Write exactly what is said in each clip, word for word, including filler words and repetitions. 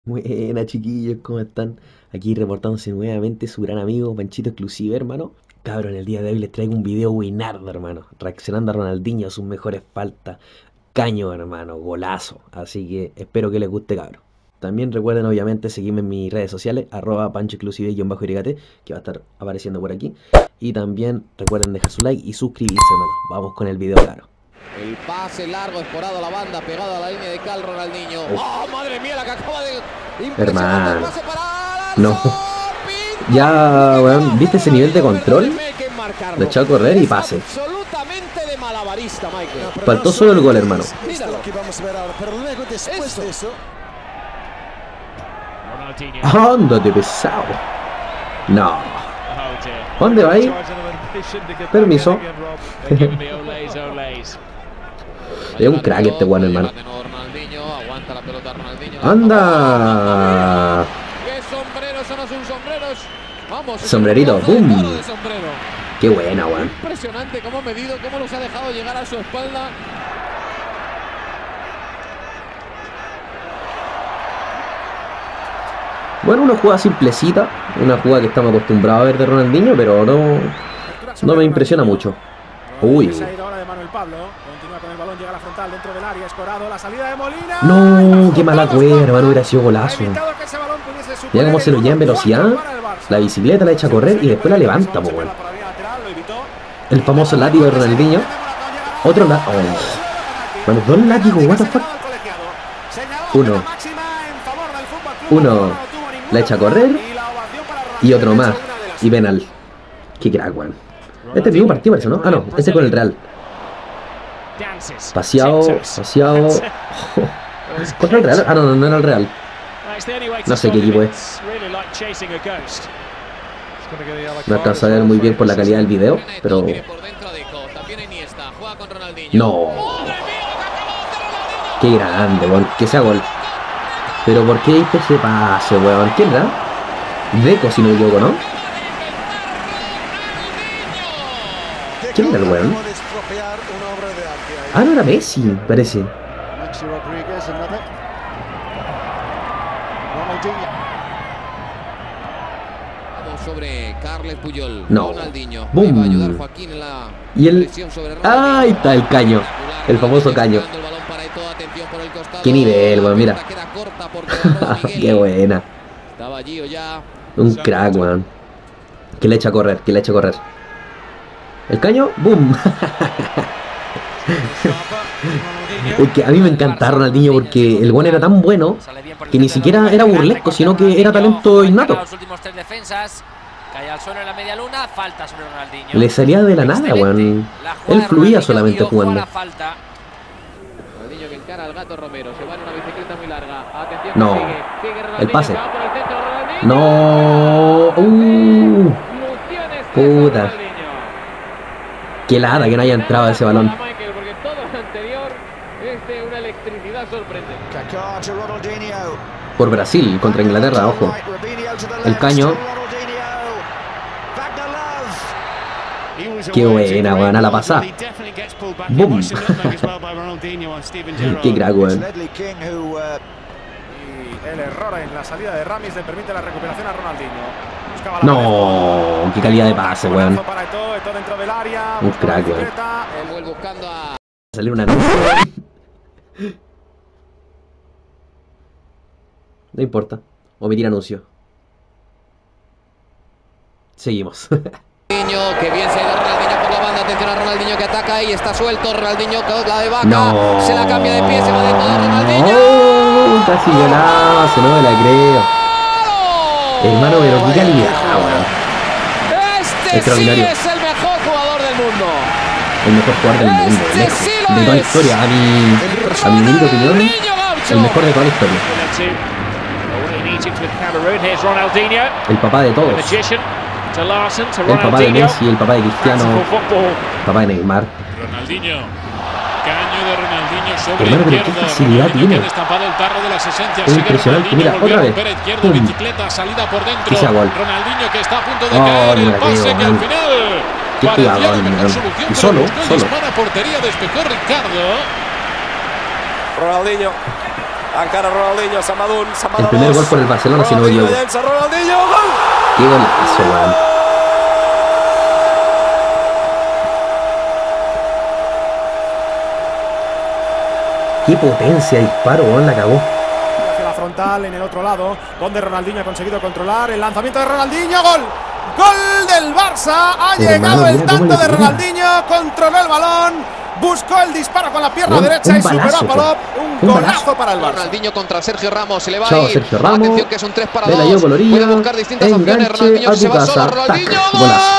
Buena, chiquillos, ¿cómo están? Aquí reportándose nuevamente su gran amigo Panchito Exclusivo, hermano. Cabrón, el día de hoy les traigo un video buenardo, hermano. Reaccionando a Ronaldinho, sus mejores faltas. Caño, hermano, golazo. Así que espero que les guste, cabrón. También recuerden, obviamente, seguirme en mis redes sociales, arroba pancho exclusive-irigate, que va a estar apareciendo por aquí. Y también recuerden dejar su like y suscribirse, hermano. Vamos con el video, claro. El pase largo, explorado a la banda, pegado a la línea de cal, Ronaldinho. Uf. ¡Oh, madre mía, la que acaba de... Hermano. Pase para No. Ya, weón, ¿viste ese nivel de control? Lo echó a correr y pase. Absolutamente de malabarista, Michael. Faltó solo el gol, hermano. Míralo. Eso. Ándate, pesado. No. ¿Dónde va ahí? Permiso. Es un crack este weón, hermano. Anda. ¿Qué sombrero? Eso no son sombreros. Vamos. Sombrerito, boom. Qué buena, weón. Impresionante cómo ha medido, cómo los ha dejado llegar a su espalda. Bueno, una jugada simplecita, una jugada que estamos acostumbrados a ver de Ronaldinho, pero no, no me impresiona mucho. Uy. No, qué mala cueva, hermano, hubiera sido golazo. Mira cómo se lo lleva en velocidad, la bicicleta la echa a correr y después la levanta, pues bueno. El famoso látigo de Ronaldinho. Otro látigo. Oh. Bueno, dos látigos, what the fuck. Uno. Uno. La echa a correr. Y otro más. Y penal. Qué crack, weón. Este es el mismo partido, parece, ¿no? Ah, no. Este con el Real. Paseado. Paseado. Oh. ¿Contra el Real? Ah, no, no, no era el Real. No sé qué equipo es. No alcanzo a ver muy bien por la calidad del video, pero... No. Qué grande, weón. Que sea gol. Pero ¿por qué hizo ese pase, weón? ¿Quién era? Deco, si no me equivoco, ¿no? ¿Quién era el weón? Ah, no era Messi, parece. Sobre Carles Puyol. No. Ronaldinho. Boom. Va a ayudar Joaquín en la Y el... sobre Ah, ahí está el caño. El famoso caño. Qué nivel, weón, mira. Qué buena. Estaba allí o ya. Un crack, weón. Que le echa a correr, que le echa a correr. El caño, boom. Es que a mí me encanta Ronaldinho porque el weón era tan bueno que ni siquiera era burlesco, sino que era talento innato. Le salía de la nada, weón. Él fluía solamente jugando. No, el pase. No, uh, puta. Qué lata que no haya entrado ese balón. Por Brasil contra Inglaterra, ojo. El caño. Qué buena, weón, a la pasada. Boom. Qué crack, weón. El error en la salida de Ramis le permite la recuperación a Ronaldinho. No, qué calidad de pase, weón. Un crack, weón. Salir un anuncio. No importa. Omitir anuncio. Seguimos. Que bien se ha ido Ronaldinho por la banda. Atención a Ronaldinho que ataca y está suelto. Ronaldinho la de vaca. No. Se la cambia de pie. Se va de todo Ronaldinho. Oh, casi golazo, no me la creo. Hermano, pero qué calidad, weón. Este Extraordinario. sí es el mejor jugador del mundo. El mejor jugador del mundo. Este lejos, sí lo de toda la es. historia. A mi, a mi humilde opinión, el mejor de toda la historia. El papá de todos. El papá de Messi, el papá de Cristiano, el papá de Neymar. Ronaldinho. Caño de Ronaldinho sobre Hermano, pero qué facilidad tiene. Es impresionante, mira, otra vez. Pum. Bicicleta, salida por dentro. Que sea gol. Ronaldinho que está a punto de Oh, caer no el me la pase creo, que al man. final Qué parecía jugador, la mejor man. solución, Y pero solo, buscó el solo. disparo a portería, despejó Ricardo. Ronaldinho Encara Ronaldinho, Samadun, Samadun. El primer gol por el Barcelona, si no me equivoco. Ronaldinho, gol. Qué golazo, weón. Qué potencia de disparo, weón, la cagó. Hacia la frontal, en el otro lado, donde Ronaldinho ha conseguido controlar. El lanzamiento de Ronaldinho, gol. Gol del Barça. Ha Pero, llegado hermano, el mira cómo tanto le de pega. Ronaldinho. Controló el balón. Buscó el disparo con la pierna Un- derecha un y superó a balazo, Palop. un Un golazo balazo. para el Barça. Ronaldinho contra Sergio Ramos, se le va Chao, a ir. Sergio Ramos. Atención que es un tres para Vela dos. yo colorida. Puede buscar distintas opciones. Enganche Ronaldinho a que se tu va casa. solo. Ronaldinho, Tac, gol. golazo.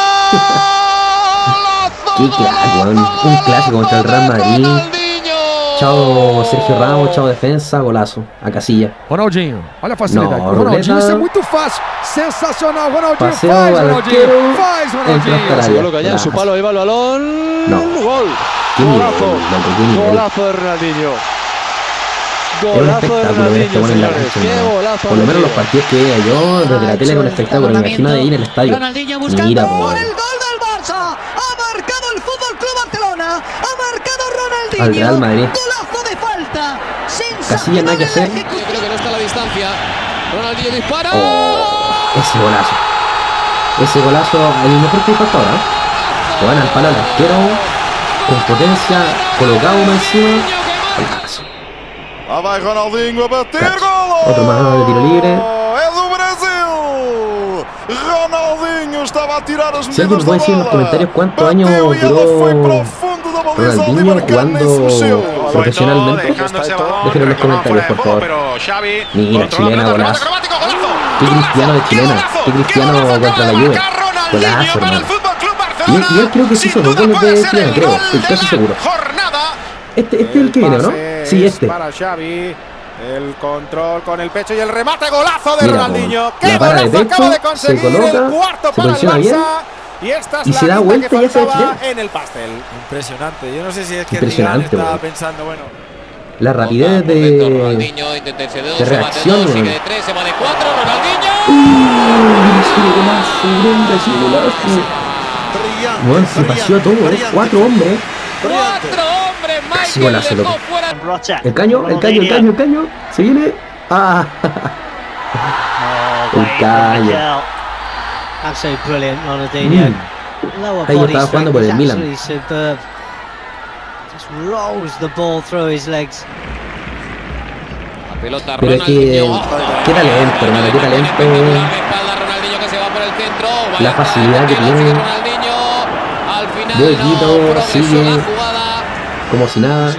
Qué crack, weón. Un clásico contra el Real Madrid. Chao Sergio Ramos, chao defensa, golazo. A Casilla. Ronaldinho, olha a facilidade. Não, O Ronaldinho, Ruleta. isso é muito fácil. Sensacional. Ronaldinho Paseo faz, al Ronaldinho. arquero. Faz, Entra hasta el Ronaldinho. área. Seguro que allá en su Golazo. palo iba el balón. No. Gol. Qué nivel, Golazo. loco, qué nivel. Golazo de Ronaldinho. Es un Golazo de espectáculo ver este Ronaldinho, bueno en la señores. cancha, Qué hermano. golazo. Por lo menos los Ronaldinho. partidos que veía yo desde la tele era un espectáculo. Me imagino de ir al estadio. Ronaldinho buscando Mira, por por el gol del Barça. Ha marcado el Fútbol Club Barcelona. Ha marcado Ronaldinho. Al Real Madrid. Golazo de falta. Casilla, nada que hacer. Yo creo que no está a la distancia. Ronaldinho dispara. Oh, ese golazo. Ese golazo, el mejor que hay hasta ahora. Lo van al palo al arquero. Con potencia, colocado uno encima. Golazo. Lá vai Ronaldinho a bater, Cacho. golo! Otro más de tiro libre. É do Brasil! Ronaldinho estaba a tirar as Si alguien medidas puede da decir en los bola. comentarios cuántos Bateu años e ela duró foi para o fundo da baliza, Ronaldinho Oliver Kahn nem se jugando mexeu. profesionalmente. Déjenlo en los comentarios, por favor. Mira, chilena, golazo. Qué cristiano de chilena. Qué cristiano contra la Juve. Golazo, hermano. Y, y él creo que se hizo dos goles de chilena, creo. Estoy casi seguro. Este, este es el que viene, ¿no? Sí, este. Para Xavi. El control con el pecho y el remate, golazo de Mira, Ronaldinho. la ¡Qué para de golazo pecho, acaba de se conseguir! coloca, El cuarto se para el posiciona bien, Barça. Y esta es y la se da guinda vuelta que y hace de faltaba chilena. en el pastel. Impresionante. Yo no sé si es que Impresionante, Zidane estaba weón. pensando, bueno. La rapidez Momento, de, Ronaldinho intenta irse de dos, de se bate reacción, dos, sigue weón. de tres, se va de cuatro. Ronaldinho. ¡Uh! ¡Ese golazo! ¡Brenda, ese golazo! Brillante. Bueno, se paseó a todo, ¿eh? brillante. Cuatro hombres. Cuatro hombres. Casi Michael golazo, dejó loco. fuera. El caño, el caño, el caño, el caño. Se viene. ¡Ah! El caño. Absolutely brilliant, Ronaldinho. Mm. Lower Ahí body estaba jugando strength por is el Milan. absolutely superb. Just rolls the ball through his legs. La pelota Pero es que. Ronaldinho. Qué talento, hermano, qué talento. Espectacular de espalda, Ronaldinho que se va por el centro. Vaya La facilidad que jugada, tiene. sigue Ronaldinho. Al final De no Guido, progresó sigue. la jugada. Como si nada.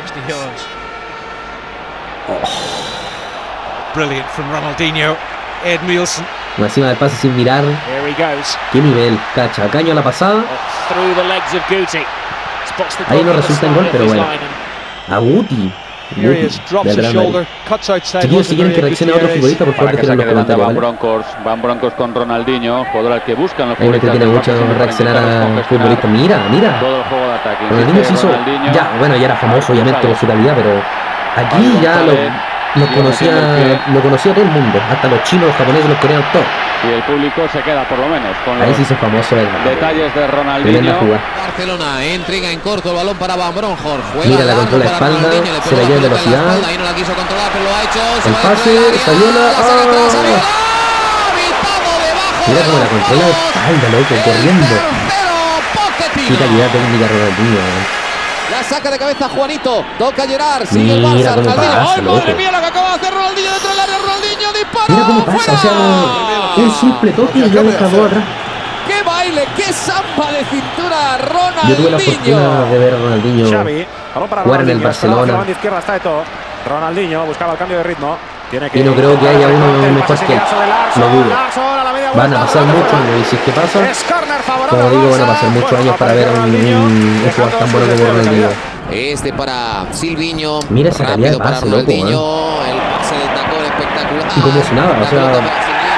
Brilliant from Ronaldinho. Ed Nielsen. Por encima del pase sin mirar. Here he goes. Qué nivel. Cacha. Caño a la pasada. Through the legs of Guti. Spots the Ahí no goal resulta on en the gol, side pero of his bueno. line. A Guti. Here he is, Guti, drops del his Real Madrid. shoulder, cuts outside. Chiquillos, si quieren que reaccione a otro futbolista, por favor, Para que déjenlo en saque los de banda comentarios, van ¿vale? Broncos, van Broncos con Ronaldinho, jugador al que buscan los A mí me futbolistas entretiene del mucho Barça, siempre para reaccionar intentar a congestionar futbolistas. Mira, mira. todo el juego de ataque. Ronaldinho se Insiste hizo. Ronaldinho. Ya, bueno, ya era famoso, obviamente, por su calidad, pero aquí ya lo, lo conocía lo conocía todo el mundo. Hasta los chinos, los japoneses, los coreanos, todos. Y el público se queda por lo menos con Ahí los se hizo famoso el detalles de tremenda Ronaldinho. jugada. Barcelona entrega en corto el balón para Van Bronckhorst. Mira, la controla espalda, se la lleva en velocidad. Ahí no la quiso controlar, pero lo ha hecho. Se El va pase, dentro del área, Saviola, la saca atrás, ¡ah! Saviola, pitado debajo Mira del cómo la controla de balón. espalda, loco, El corriendo. tercero, Pochettino. Qué calidad técnica Ronaldinho, eh. La saca de cabeza Juanito. Toca Gerard. Sigue el Mira Barça. cómo Ronaldinho. pasa, ¡Ay, madre loco. mía! Lo que acaba de hacer Ronaldinho dentro del área. Ronaldinho dispara. Mira cómo pasa, o sea, un simple toque y ya deja dos atrás. ¡Qué baile! ¡Qué samba de cintura! Ronaldinho. Yo tuve la fortuna de ver a Ronaldinho Xavi, balón para jugar en el Ronaldinho, esperaba hacia Barcelona. la banda izquierda está Eto'o. Ronaldinho buscaba el cambio de ritmo. Tiene que Y no creo que haya uno el mejor pase que él. seguidazo de Larsson, Lo dudo. Larsson a la media Van a vuelta, pasar pelota muchos fuera. años y si es que pasa, Es corner favorable como al digo, van a Barça. pasar muchos Bueno, años para ver a un, Ronaldinho, un, un dejando jugador tan su bueno como deseo de Ronaldinho. calidad. Este para Silviño. Mira esa calidad de Rápido para pase, loco, Ronaldinho. El pase de tacón espectacular. Y como si nada, o La sea, pelota para Silviño.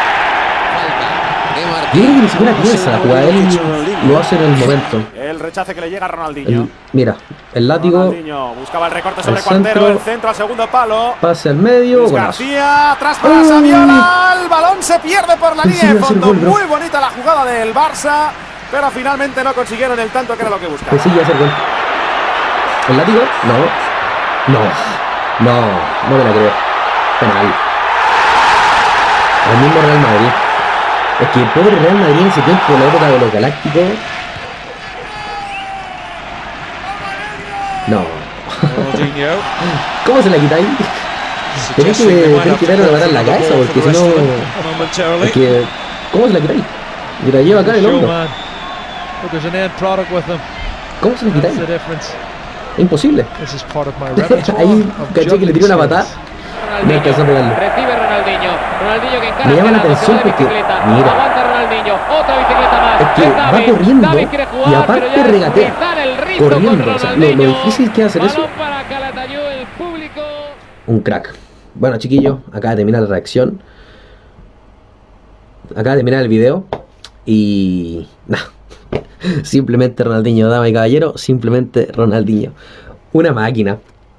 Falta de Yo Martín. creo que ni siquiera piensa la jugada, él lo hace en el momento. El rechace que le llega a Ronaldinho. El- mira, el látigo, Ronaldinho buscaba el recorte sobre el Cuartero, centro. el centro al segundo palo. pase al medio, Luis golazo. García, atrás para ¡Ay! Saviola. El balón se pierde por la Pensé línea de que iba a ser fondo. gol, bro. Muy bonita la jugada del Barça, pero finalmente no consiguieron el tanto que era lo que buscaban. Que sí, ya hacer gol. ¿El látigo? No. No. No, no me la creo. Penal. El mismo Real Madrid. Es que el pobre Real Madrid en ese tiempo, en la época de los Galácticos. No. ¿Cómo se la quitáis? Tenés que, tenés que darle a matar la cabeza, porque si no. Es que, ¿cómo se la quitáis? Y la lleva acá en el hombro. ¿Cómo se la quitáis? Es imposible. Ahí caché que le tiró una patada. No alcanzó a pegarle. Recibe Ronaldinho. Ronaldinho que encara. Me llama la atención porque, mira, aguanta Ronaldinho. Otra bicicleta más. es que va David, corriendo David quiere jugar, y aparte pero ya regatea. rizar el rizo Corriendo. con O sea, lo, Ronaldinho. lo difícil que es hacer eso. Balón para Calatayud, el público. Un crack. Bueno, chiquillos, acá de terminar la reacción. Acá de terminar el video. Y. Nada. Simplemente Ronaldinho, dama y caballero. Simplemente Ronaldinho. Una máquina.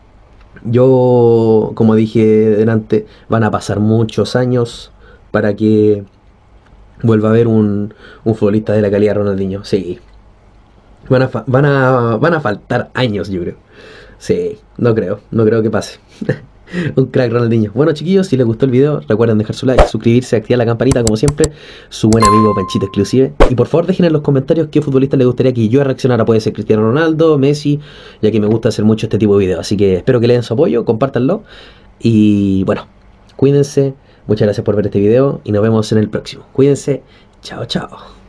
Yo, como dije delante, van a pasar muchos años para que vuelva a haber un, un futbolista de la calidad de Ronaldinho. Sí. Van a, van a, van a faltar años, yo creo. Sí, no creo, no creo que pase. Un crack Ronaldinho. Bueno, chiquillos, si les gustó el video, recuerden dejar su like, suscribirse, activar la campanita, como siempre. Su buen amigo Panchito Exclusive. Y por favor dejen en los comentarios qué futbolista les gustaría que yo reaccionara. Puede ser Cristiano Ronaldo, Messi, ya que me gusta hacer mucho este tipo de videos. Así que espero que le den su apoyo, compártanlo. Y bueno, cuídense. Muchas gracias por ver este video y nos vemos en el próximo. Cuídense. Chao, chao.